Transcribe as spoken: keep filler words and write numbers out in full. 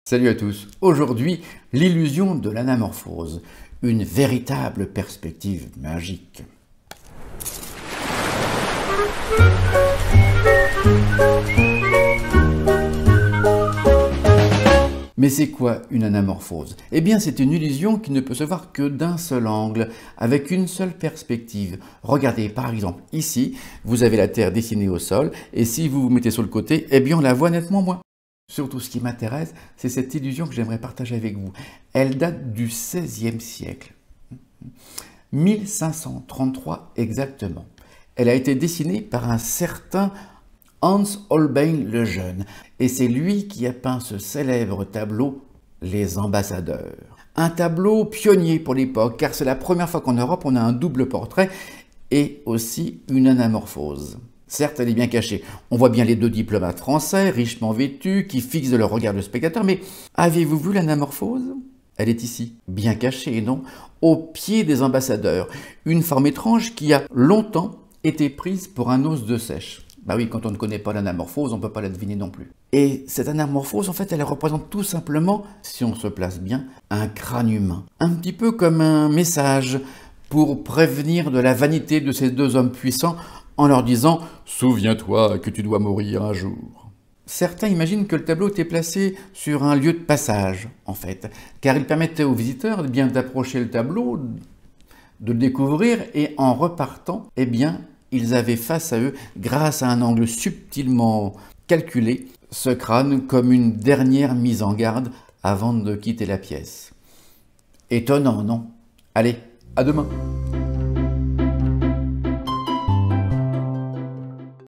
Salut à tous. Aujourd'hui, l'illusion de l'anamorphose, une véritable perspective magique. Mais c'est quoi une anamorphose? Eh bien, c'est une illusion qui ne peut se voir que d'un seul angle, avec une seule perspective. Regardez, par exemple, ici, vous avez la Terre dessinée au sol, et si vous vous mettez sur le côté, eh bien, on la voit nettement moins. Surtout, ce qui m'intéresse, c'est cette illusion que j'aimerais partager avec vous. Elle date du seizième siècle, mille cinq cent trente-trois exactement. Elle a été dessinée par un certain Hans Holbein le Jeune, et c'est lui qui a peint ce célèbre tableau « Les Ambassadeurs ». Un tableau pionnier pour l'époque, car c'est la première fois qu'en Europe on a un double portrait et aussi une anamorphose. Certes, elle est bien cachée. On voit bien les deux diplomates français, richement vêtus, qui fixent leur regard le spectateur. Mais avez-vous vu l'anamorphose? Elle est ici, bien cachée, non? Au pied des ambassadeurs. Une forme étrange qui a longtemps été prise pour un os de sèche. Bah oui, quand on ne connaît pas l'anamorphose, on ne peut pas la deviner non plus. Et cette anamorphose, en fait, elle représente tout simplement, si on se place bien, un crâne humain. Un petit peu comme un message pour prévenir de la vanité de ces deux hommes puissants, en leur disant « Souviens-toi que tu dois mourir un jour ». Certains imaginent que le tableau était placé sur un lieu de passage, en fait, car il permettait aux visiteurs bien d'approcher le tableau, de le découvrir, et en repartant, eh bien, ils avaient face à eux, grâce à un angle subtilement calculé, ce crâne comme une dernière mise en garde avant de quitter la pièce. Étonnant, non? Allez, à demain!